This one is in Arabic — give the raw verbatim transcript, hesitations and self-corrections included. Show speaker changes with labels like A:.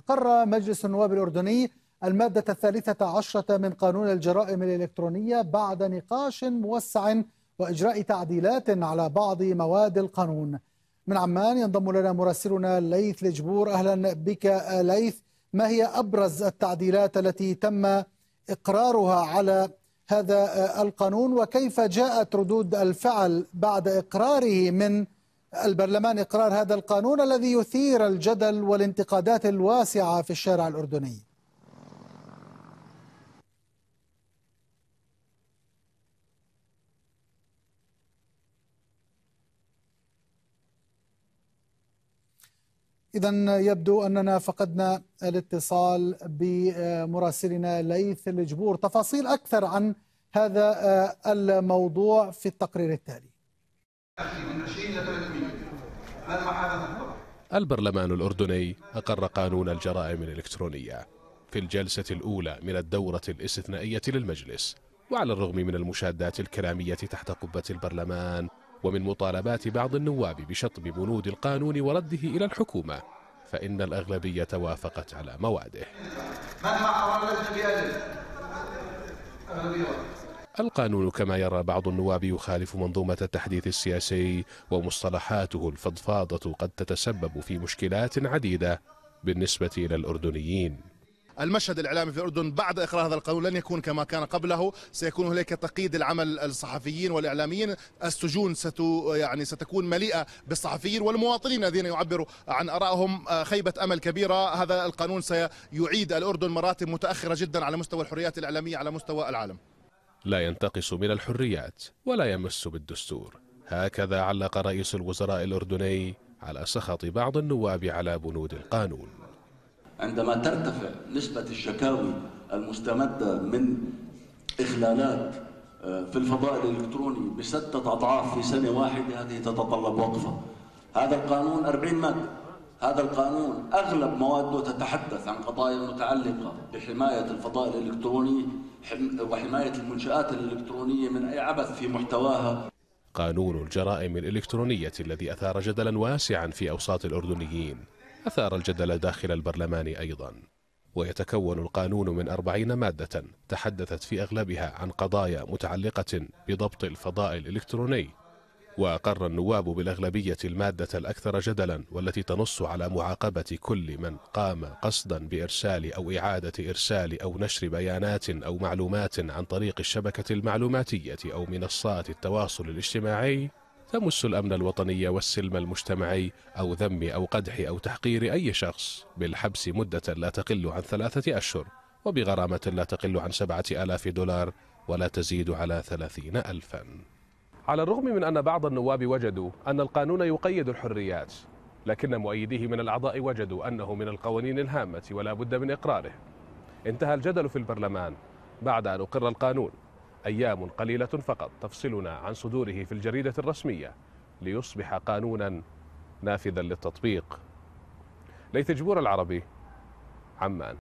A: أقر مجلس النواب الأردني المادة الثالثة عشرة من قانون الجرائم الإلكترونية بعد نقاش موسع وإجراء تعديلات على بعض مواد القانون. من عمان ينضم لنا مراسلنا ليث لجبور. أهلا بك ليث، ما هي أبرز التعديلات التي تم إقرارها على هذا القانون، وكيف جاءت ردود الفعل بعد إقراره من البرلمان إقرار هذا القانون الذي يثير الجدل والانتقادات الواسعة في الشارع الأردني؟ إذن يبدو أننا فقدنا الاتصال بمراسلنا ليث الجبور. تفاصيل أكثر عن هذا الموضوع في التقرير التالي.
B: البرلمان الأردني أقر قانون الجرائم الإلكترونية في الجلسة الأولى من الدورة الاستثنائية للمجلس، وعلى الرغم من المشادات الكلامية تحت قبة البرلمان ومن مطالبات بعض النواب بشطب بنود القانون ورده إلى الحكومة، فإن الأغلبية وافقت على مواده. القانون كما يرى بعض النواب يخالف منظومة التحديث السياسي، ومصطلحاته الفضفاضة قد تتسبب في مشكلات عديدة بالنسبة إلى الأردنيين.
C: المشهد الإعلامي في الأردن بعد إقرار هذا القانون لن يكون كما كان قبله، سيكون هناك تقييد العمل الصحفيين والإعلاميين، السجون ستو يعني ستكون مليئة بالصحفيين والمواطنين الذين يعبروا عن آرائهم. خيبة أمل كبيرة، هذا القانون سيعيد الأردن مراتب متأخرة جدا على مستوى الحريات الإعلامية على مستوى العالم.
B: لا ينتقص من الحريات ولا يمس بالدستور، هكذا علق رئيس الوزراء الأردني على سخط بعض النواب على بنود القانون.
D: عندما ترتفع نسبة الشكاوي المستمدة من إخلالات في الفضاء الإلكتروني بستة أضعاف في سنة واحدة، هذه تتطلب وقفة. هذا القانون أربعين مادة، هذا القانون أغلب مواده تتحدث عن قضايا متعلقة بحماية الفضاء الإلكتروني وحماية المنشآت الإلكترونية من أي عبث في محتواها.
B: قانون الجرائم الإلكترونية الذي أثار جدلا واسعا في أوساط الأردنيين أثار الجدل داخل البرلمان أيضا، ويتكون القانون من أربعين مادة تحدثت في أغلبها عن قضايا متعلقة بضبط الفضاء الإلكتروني. وأقر النواب بالأغلبية المادة الأكثر جدلا والتي تنص على معاقبة كل من قام قصدا بإرسال أو إعادة إرسال أو نشر بيانات أو معلومات عن طريق الشبكة المعلوماتية أو منصات التواصل الاجتماعي تمس الأمن الوطني والسلم المجتمعي أو ذم أو قدح أو تحقير أي شخص، بالحبس مدة لا تقل عن ثلاثة أشهر وبغرامة لا تقل عن سبعة آلاف دولار ولا تزيد على ثلاثين ألفا. على الرغم من أن بعض النواب وجدوا أن القانون يقيد الحريات، لكن مؤيديه من الأعضاء وجدوا أنه من القوانين الهامة ولا بد من إقراره. انتهى الجدل في البرلمان بعد أن أقر القانون، أيام قليلة فقط تفصلنا عن صدوره في الجريدة الرسمية ليصبح قانونا نافذا للتطبيق. ليث جبور، العربي، عمان.